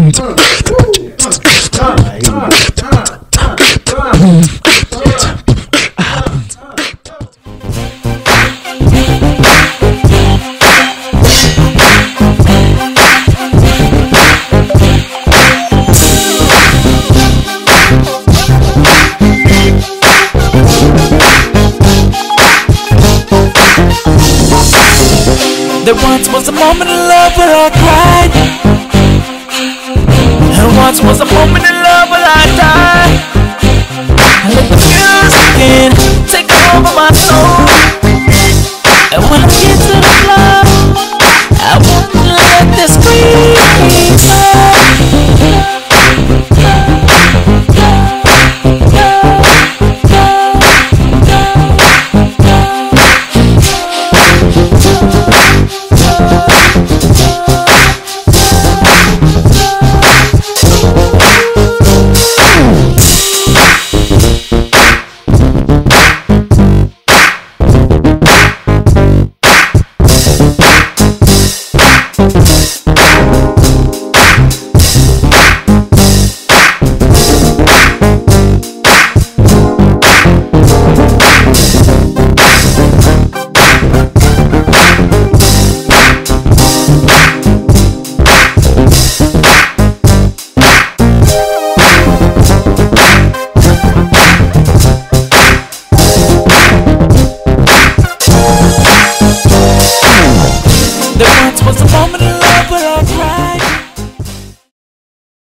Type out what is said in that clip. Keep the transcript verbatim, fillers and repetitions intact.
There once was a moment in love where I cried. There once was a moment in love where I died. I let the music in take over my soul. And when I get to the floor,